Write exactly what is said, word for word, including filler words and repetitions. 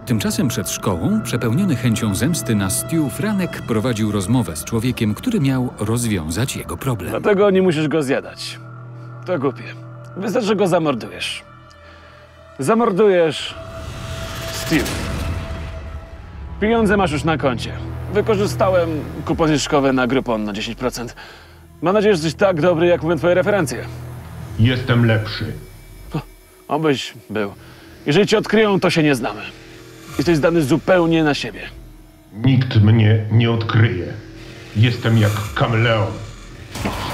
Tymczasem przed szkołą, przepełniony chęcią zemsty na Stu, Franek prowadził rozmowę z człowiekiem, który miał rozwiązać jego problem. Dlatego nie musisz go zjadać. To głupie. Wystarczy, że go zamordujesz. Zamordujesz Steve. Pieniądze masz już na koncie. Wykorzystałem kupon zniżkowy na Groupon na dziesięć procent. Mam nadzieję, że jesteś tak dobry, jak mówią twoje referencje. Jestem lepszy. O, obyś był. Jeżeli cię odkryją, to się nie znamy. Jesteś zdany zupełnie na siebie. Nikt mnie nie odkryje. Jestem jak kameleon.